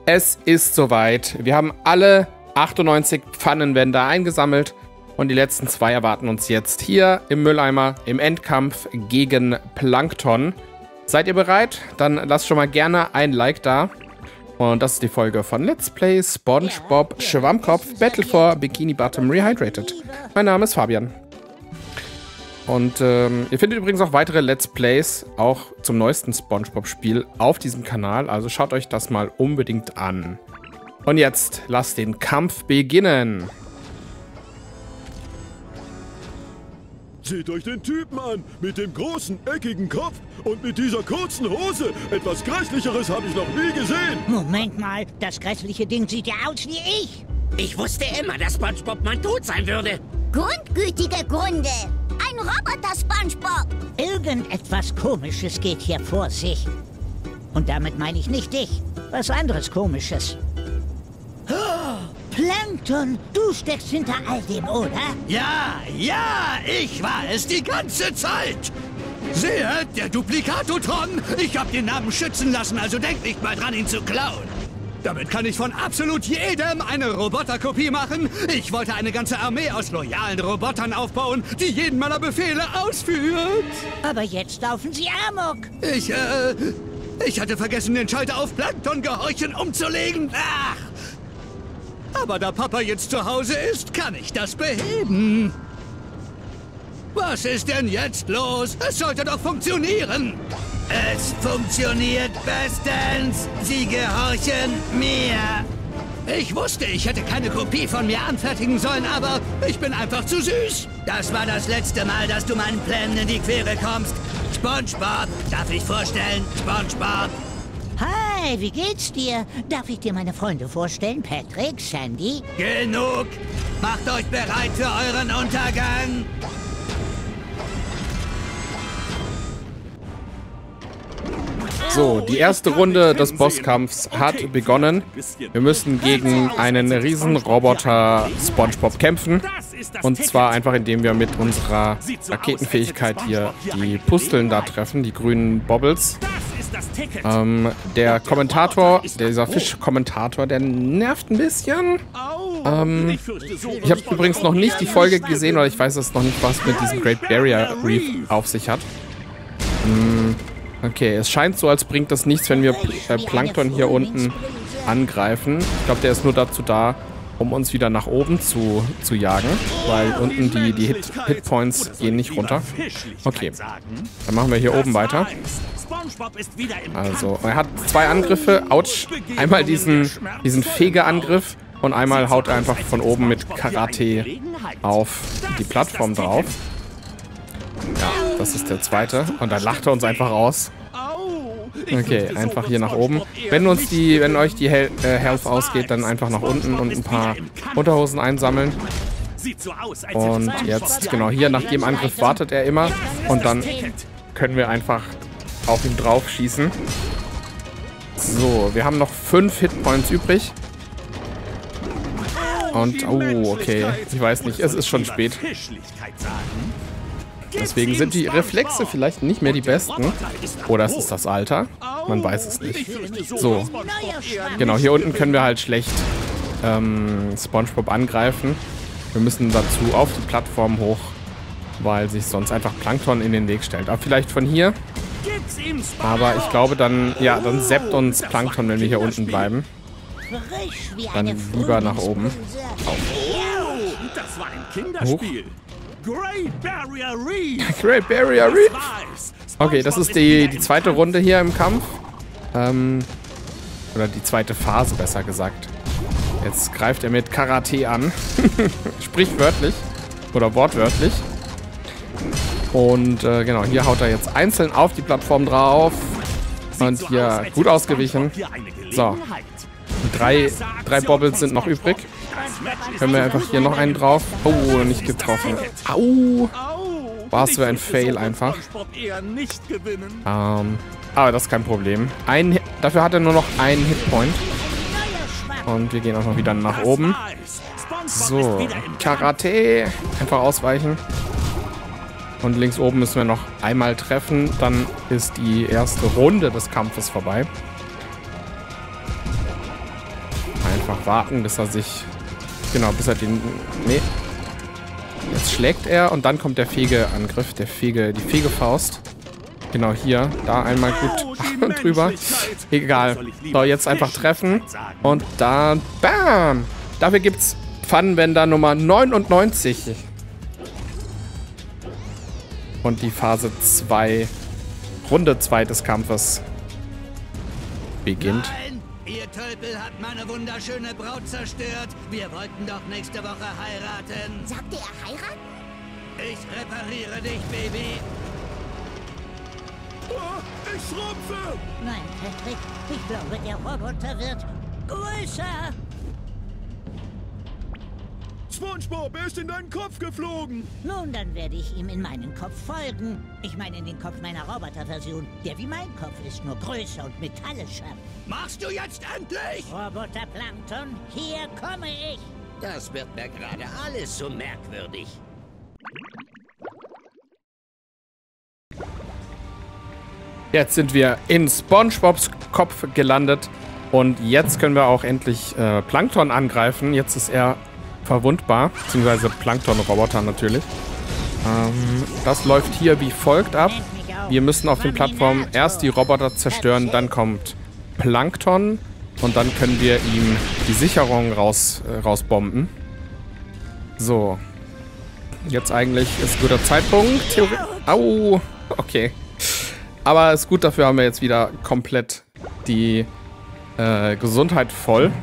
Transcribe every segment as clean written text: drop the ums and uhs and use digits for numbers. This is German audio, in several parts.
Es ist soweit. Wir haben alle 98 Pfannenwände eingesammelt und die letzten 2 erwarten uns jetzt hier im Mülleimer im Endkampf gegen Plankton. Seid ihr bereit? Dann lasst schon mal gerne ein Like da. Und das ist die Folge von Let's Play SpongeBob Schwammkopf Battle for Bikini Bottom Rehydrated. Mein Name ist Fabian. Und ihr findet übrigens auch weitere Let's Plays, auch zum neuesten SpongeBob-Spiel, auf diesem Kanal. Also schaut euch das mal unbedingt an. Und jetzt lasst den Kampf beginnen. Seht euch den Typen an, mit dem großen, eckigen Kopf und mit dieser kurzen Hose. Etwas Grässlicheres habe ich noch nie gesehen. Moment mal, das grässliche Ding sieht ja aus wie ich. Ich wusste immer, dass SpongeBob mal tot sein würde. Grundgütige Gründe. Ein Roboter-SpongeBob. Irgendetwas Komisches geht hier vor sich. Und damit meine ich nicht dich. Was anderes Komisches. Oh, Plankton, du steckst hinter all dem, oder? Ja, ich war es die ganze Zeit. Seht, der Duplikatotron. Ich habe den Namen schützen lassen, also denkt nicht mal dran, ihn zu klauen. Damit kann ich von absolut jedem eine Roboterkopie machen. Ich wollte eine ganze Armee aus loyalen Robotern aufbauen, die jeden meiner Befehle ausführt. Aber jetzt laufen sie amok. Ich hatte vergessen, den Schalter auf Plankton gehorchen umzulegen. Ach! Aber da Papa jetzt zu Hause ist, kann ich das beheben. Was ist denn jetzt los? Es sollte doch funktionieren. Es funktioniert bestens. Sie gehorchen mir. Ich wusste, ich hätte keine Kopie von mir anfertigen sollen, aber ich bin einfach zu süß. Das war das letzte Mal, dass du meinen Plänen in die Quere kommst. SpongeBob, darf ich vorstellen? SpongeBob. Hi, wie geht's dir? Darf ich dir meine Freunde vorstellen? Patrick, Sandy? Genug. Macht euch bereit für euren Untergang. So, die erste Runde des Bosskampfs hat begonnen. Wir müssen gegen einen riesen Roboter SpongeBob kämpfen. Und zwar einfach, indem wir mit unserer Raketenfähigkeit hier die Pusteln da treffen, die grünen Bobbles. Der Kommentator, dieser Fischkommentator, der nervt ein bisschen. Ich habe übrigens noch nicht die Folge gesehen, weil ich weiß es noch nicht, was mit diesem Great Barrier Reef auf sich hat. Okay, es scheint so, als bringt das nichts, wenn wir Plankton hier unten angreifen. Ich glaube, der ist nur dazu da, um uns wieder nach oben zu jagen, weil unten die Hitpoints gehen nicht runter. Okay, dann machen wir hier oben weiter. Also, er hat 2 Angriffe. Autsch. Einmal diesen Fegeangriff und einmal haut er einfach von oben mit Karate auf die Plattform drauf. Ja, das ist der zweite. Und dann lacht er uns einfach aus. Okay, einfach hier nach oben. Wenn euch die Health ausgeht, dann einfach nach unten und ein paar Unterhosen einsammeln. Und jetzt, genau, hier nach dem Angriff wartet er immer. Und dann können wir einfach auf ihn drauf schießen. So, wir haben noch 5 Hitpoints übrig. Und, oh, okay. Ich weiß nicht, es ist schon spät. Deswegen sind die Reflexe vielleicht nicht mehr die besten. Oder es ist das Alter. Man weiß es nicht. So. Genau, hier unten können wir halt schlecht SpongeBob angreifen. Wir müssen dazu auf die Plattform hoch, weil sich sonst einfach Plankton in den Weg stellt. Aber vielleicht von hier. Aber ich glaube dann, ja, dann zappt uns Plankton, wenn wir hier unten bleiben. Dann lieber nach oben. Das war ein Kinderspiel. Great Barrier Reef. Okay, das ist die zweite Runde hier im Kampf. Oder die zweite Phase, besser gesagt. Jetzt greift er mit Karate an. Sprichwörtlich. Oder wortwörtlich. Und genau, hier haut er jetzt einzeln auf die Plattform drauf. Und hier gut ausgewichen. So. 3 Bobbles sind noch übrig. Können wir einfach hier noch einen drauf. Oh, nicht getroffen. Au. War es so ein Fail einfach. Aber das ist kein Problem. Dafür hat er nur noch einen Hitpoint. Und wir gehen auch noch wieder nach oben. So, Karate. Einfach ausweichen. Und links oben müssen wir noch einmal treffen. Dann ist die erste Runde des Kampfes vorbei. einfach warten, bis er sich... Genau, bis er den... Nee. Jetzt schlägt er und dann kommt der Fegeangriff, die Fegefaust. Genau hier, da einmal gut drüber. Egal. So, jetzt einfach treffen. Und dann... Bam! Dafür gibt's Pfannenwender Nummer 99. Und die Phase 2, Runde 2 des Kampfes beginnt. Nein, ihr Tölpel hat meine wunderschöne Braut zerstört. Wir wollten doch nächste Woche heiraten. Sagte er heiraten? Ich repariere dich, Baby. Oh, ich schrumpfe! Nein, Patrick, ich glaube, der Roboter wird größer. SpongeBob, er ist in deinen Kopf geflogen! Nun, dann werde ich ihm in meinen Kopf folgen. Ich meine in den Kopf meiner Roboterversion, der wie mein Kopf ist, nur größer und metallischer. Machst du jetzt endlich? Roboter Plankton, hier komme ich. Das wird mir gerade alles so merkwürdig. Jetzt sind wir in SpongeBobs Kopf gelandet und jetzt können wir auch endlich Plankton angreifen. Jetzt ist er verwundbar, beziehungsweise Plankton-Roboter natürlich. Das läuft hier wie folgt ab. Wir müssen auf den Plattformen erst die Roboter zerstören, dann kommt Plankton und dann können wir ihm die Sicherung rausbomben. So. Jetzt eigentlich ist ein guter Zeitpunkt. Au! Okay. Aber ist gut, dafür haben wir jetzt wieder komplett die Gesundheit voll.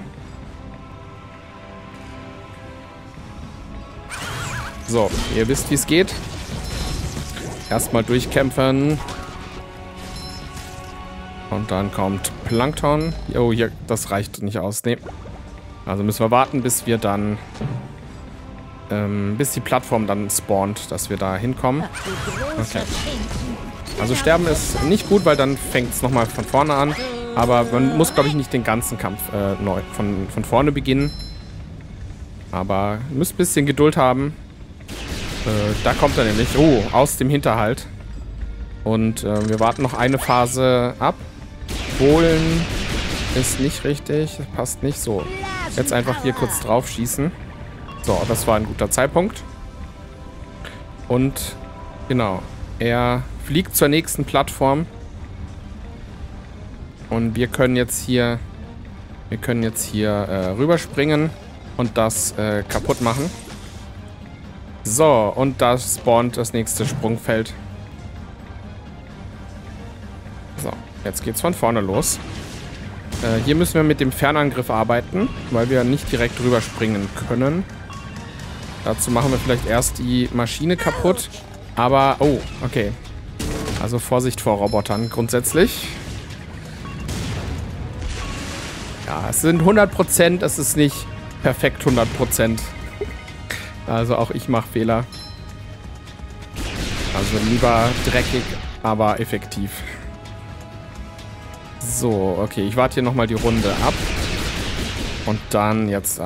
So, ihr wisst, wie es geht. Erstmal durchkämpfen. Und dann kommt Plankton. Oh, hier, das reicht nicht aus. Nee. Also müssen wir warten, bis wir dann... bis die Plattform dann spawnt, dass wir da hinkommen. Okay. Also sterben ist nicht gut, weil dann fängt es nochmal von vorne an. Aber man muss, glaube ich, nicht den ganzen Kampf neu von vorne beginnen. Aber ihr müsst ein bisschen Geduld haben. Da kommt er nämlich. Oh, aus dem Hinterhalt. Und wir warten noch eine Phase ab. Holen ist nicht richtig. Das passt nicht so. Jetzt einfach hier kurz drauf schießen. So, das war ein guter Zeitpunkt. Und genau. Er fliegt zur nächsten Plattform. Und wir können jetzt hier rüberspringen und das kaputt machen. So, und da spawnt das nächste Sprungfeld. So, jetzt geht's von vorne los. Hier müssen wir mit dem Fernangriff arbeiten, weil wir nicht direkt rüberspringen können. Dazu machen wir vielleicht erst die Maschine kaputt. Aber, oh, okay. Also Vorsicht vor Robotern grundsätzlich. Ja, es sind 100%, es ist nicht perfekt 100%. Also auch ich mache Fehler. Also lieber dreckig, aber effektiv. So, okay, ich warte hier nochmal die Runde ab. Und dann jetzt,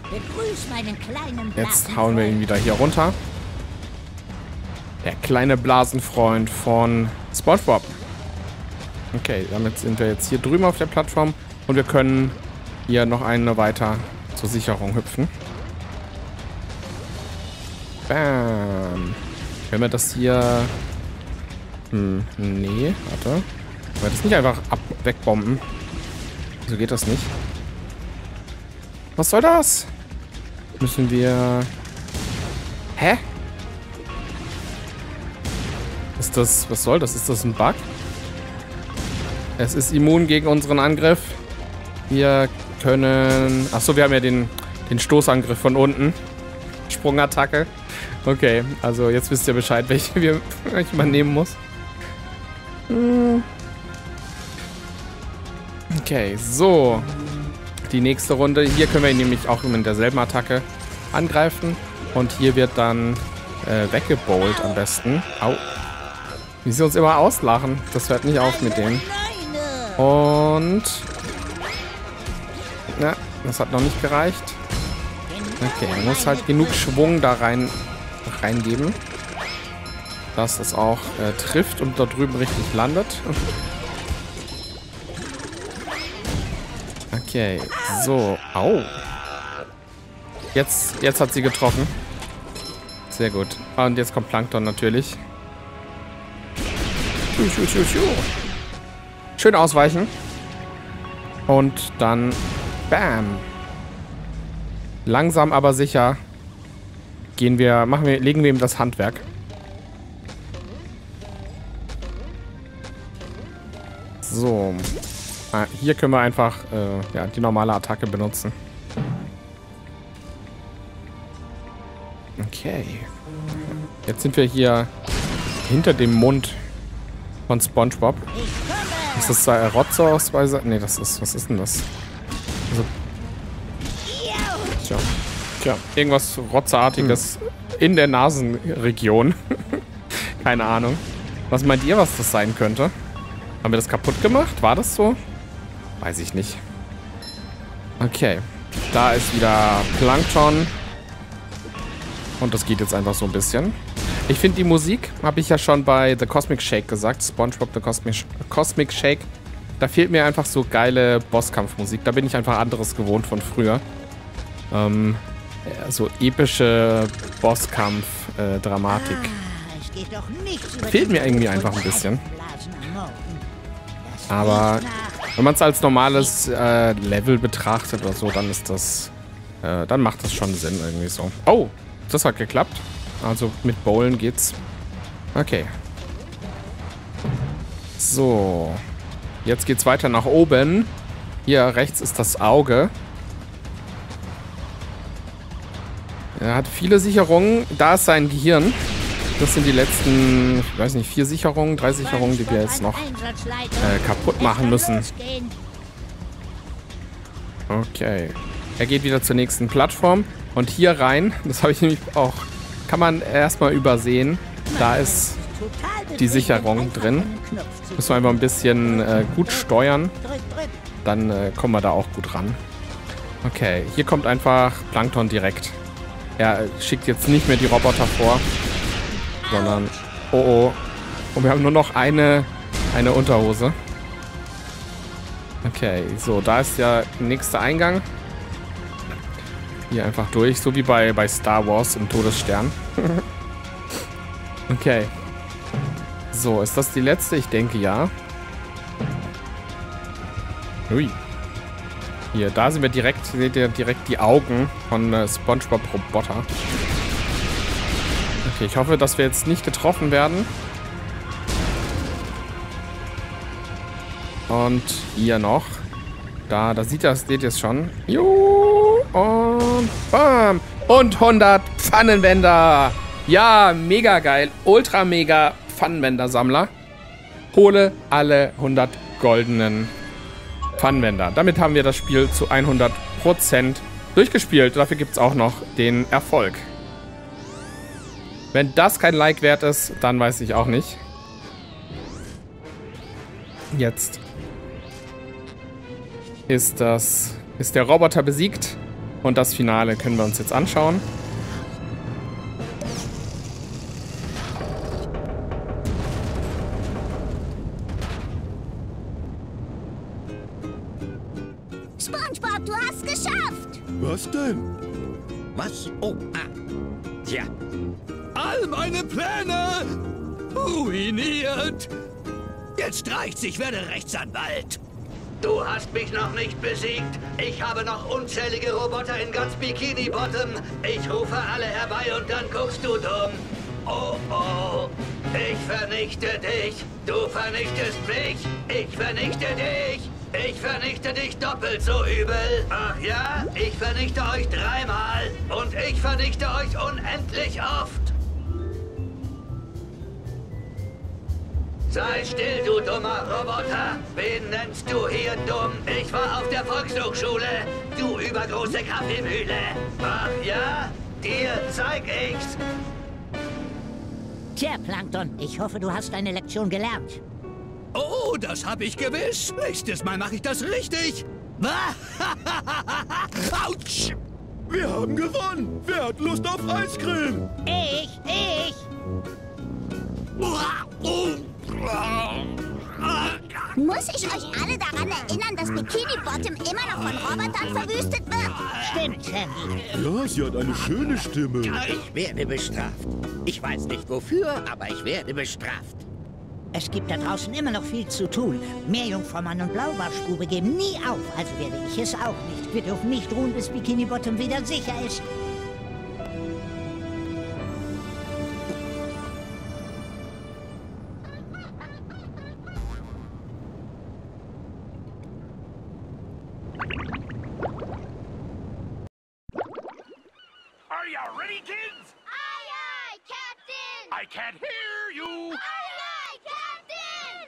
jetzt hauen wir ihn wieder hier runter. Der kleine Blasenfreund von SpongeBob. Okay, damit sind wir jetzt hier drüben auf der Plattform. Und wir können hier noch eine weiter zur Sicherung hüpfen. Bam. Können wir das hier... nee, warte. Können wir das nicht einfach wegbomben? So geht das nicht. Was soll das? Müssen wir... Hä? Ist das... Was soll das? Ist das ein Bug? Es ist immun gegen unseren Angriff. Wir können... Achso, wir haben ja den Stoßangriff von unten. Sprungattacke. Okay, also jetzt wisst ihr Bescheid, welche man nehmen muss. Okay, so. Die nächste Runde. Hier können wir ihn nämlich auch mit derselben Attacke angreifen. Und hier wird dann weggebowlt am besten. Au. Wie sie uns immer auslachen. Das hört nicht auf mit denen. Und... Na, das hat noch nicht gereicht. Okay, man muss halt genug Schwung da reingeben, dass es auch trifft und da drüben richtig landet. Okay, so. Au. Jetzt hat sie getroffen. Sehr gut. Und jetzt kommt Plankton natürlich. Schön ausweichen. Und dann bam. Langsam aber sicher legen wir ihm das Handwerk. So. Hier können wir einfach ja, die normale Attacke benutzen. Okay. Jetzt sind wir hier hinter dem Mund von SpongeBob. Ist das Rotze ausweise? Ne, das ist... Was ist denn das? Also, tja, irgendwas Rotzeartiges in der Nasenregion. Keine Ahnung. Was meint ihr, was das sein könnte? Haben wir das kaputt gemacht? War das so? Weiß ich nicht. Okay. Da ist wieder Plankton. Und das geht jetzt einfach so ein bisschen. Ich finde die Musik, habe ich ja schon bei The Cosmic Shake gesagt. SpongeBob The Cosmic Shake. Da fehlt mir einfach so geile Bosskampfmusik. Da bin ich einfach anderes gewohnt von früher. So epische Bosskampf-Dramatik. Fehlt mir irgendwie einfach ein bisschen. Aber wenn man es als normales Level betrachtet oder so, dann ist das... dann macht das schon Sinn irgendwie so. Oh, das hat geklappt. Also mit Bowlen geht's. Okay. So. Jetzt geht's weiter nach oben. Hier rechts ist das Auge. Er hat viele Sicherungen. Da ist sein Gehirn. Das sind die letzten, ich weiß nicht, 4 Sicherungen, 3 Sicherungen, die wir jetzt noch kaputt machen müssen. Okay. Er geht wieder zur nächsten Plattform. Und hier rein, das habe ich nämlich auch, kann man erstmal übersehen. Da ist die Sicherung drin. Müssen wir einfach ein bisschen gut steuern. Dann kommen wir da auch gut ran. Okay, hier kommt einfach Plankton direkt. Er schickt jetzt nicht mehr die Roboter vor, sondern... Oh oh. Und wir haben nur noch eine Unterhose. Okay, so, da ist der nächste Eingang. Hier einfach durch, so wie bei Star Wars im Todesstern. Okay. So, ist das die letzte? Ich denke, ja. Ui. Hier, da sind wir direkt, seht ihr direkt die Augen von SpongeBob Roboter. Okay, ich hoffe, dass wir jetzt nicht getroffen werden. Und hier noch. Da seht ihr es schon. Juhu, und bam. Und 100 Pfannenwender. Ja, mega geil. Ultra mega Pfannenwender-Sammler. Hole alle 100 goldenen Pfannenwender. Damit haben wir das Spiel zu 100% durchgespielt. Dafür gibt es auch noch den Erfolg. Wenn das kein Like wert ist, dann weiß ich auch nicht. Jetzt ist der Roboter besiegt. Und das Finale können wir uns jetzt anschauen. SpongeBob, du hast geschafft! Was denn? Was? Oh, Tja. All meine Pläne ruiniert. Jetzt reicht's, ich werde Rechtsanwalt. Du hast mich noch nicht besiegt. Ich habe noch unzählige Roboter in ganz Bikini Bottom. Ich rufe alle herbei und dann guckst du dumm. Oh, oh. Ich vernichte dich. Du vernichtest mich. Ich vernichte dich. Ich vernichte dich doppelt so übel. Ach ja? Ich vernichte euch 3-mal. Und ich vernichte euch unendlich oft. Sei still, du dummer Roboter. Wen nennst du hier dumm? Ich war auf der Volkshochschule. Du übergroße Kaffeemühle. Ach ja? Dir zeig ich's. Tja, Plankton, ich hoffe, du hast deine Lektion gelernt. Oh, das habe ich gewiss. Nächstes Mal mache ich das richtig. Autsch! Wir haben gewonnen. Wer hat Lust auf Eiscreme? Ich! Muss ich euch alle daran erinnern, dass Bikini Bottom immer noch von Robotern verwüstet wird? Stimmt, Sandy. Ja, sie hat eine schöne Stimme. Ich werde bestraft. Ich weiß nicht wofür, aber ich werde bestraft. Es gibt da draußen immer noch viel zu tun. Meerjungfraumann und Blaubarschbube geben nie auf, also werde ich es auch nicht. Wir dürfen nicht ruhen, bis Bikini Bottom wieder sicher ist. Are you ready, kids? Aye, aye, Captain! I can't hear you. Aye, aye, Captain!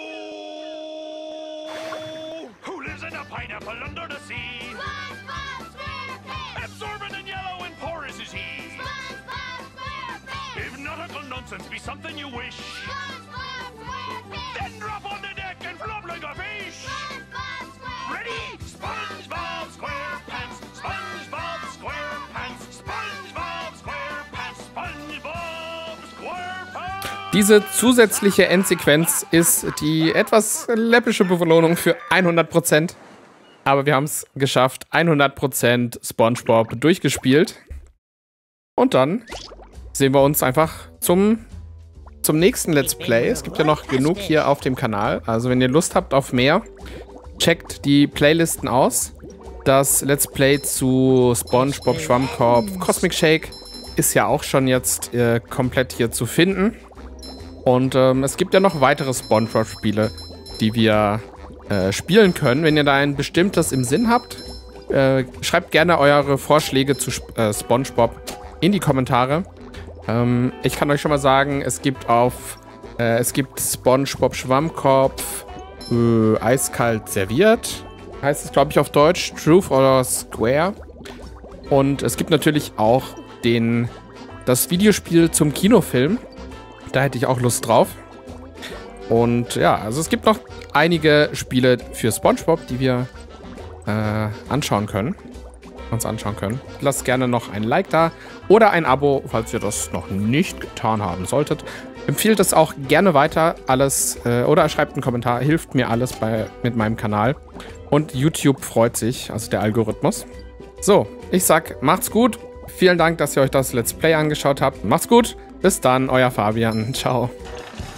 Oh! Who lives in a pineapple under the sea? SpongeBob SquarePants! Absorbent and yellow and porous is he. SpongeBob SquarePants! If nautical nonsense be something you wish, SpongeBob SquarePants! then drop on the deck and flop like a fish. SpongeBob SquarePants! Ready? SpongeBob SquarePants, SpongeBob SquarePants, SpongeBob SquarePants, SpongeBob SquarePants. Diese zusätzliche Endsequenz ist die etwas läppische Belohnung für 100%. Aber wir haben es geschafft. 100% SpongeBob durchgespielt. Und dann sehen wir uns einfach zum nächsten Let's Play. Es gibt ja noch genug hier auf dem Kanal. Also wenn ihr Lust habt auf mehr, checkt die Playlisten aus. Das Let's Play zu SpongeBob Schwammkopf Cosmic Shake ist ja auch schon jetzt komplett hier zu finden. Und es gibt ja noch weitere SpongeBob-Spiele, die wir spielen können. Wenn ihr da ein bestimmtes im Sinn habt, schreibt gerne eure Vorschläge zu SpongeBob in die Kommentare. Ich kann euch schon mal sagen, es gibt SpongeBob Schwammkopf eiskalt serviert. Heißt es, glaube ich, auf Deutsch. Truth or Square. Und es gibt natürlich auch das Videospiel zum Kinofilm. Da hätte ich auch Lust drauf. Und ja, also es gibt noch einige Spiele für SpongeBob, die wir uns anschauen können. Lasst gerne noch ein Like da oder ein Abo, falls ihr das noch nicht getan haben solltet. Empfiehlt es auch gerne weiter, alles oder schreibt einen Kommentar, hilft mir alles mit meinem Kanal. Und YouTube freut sich, also der Algorithmus. So, ich sag, macht's gut. Vielen Dank, dass ihr euch das Let's Play angeschaut habt. Macht's gut. Bis dann, euer Fabian. Ciao.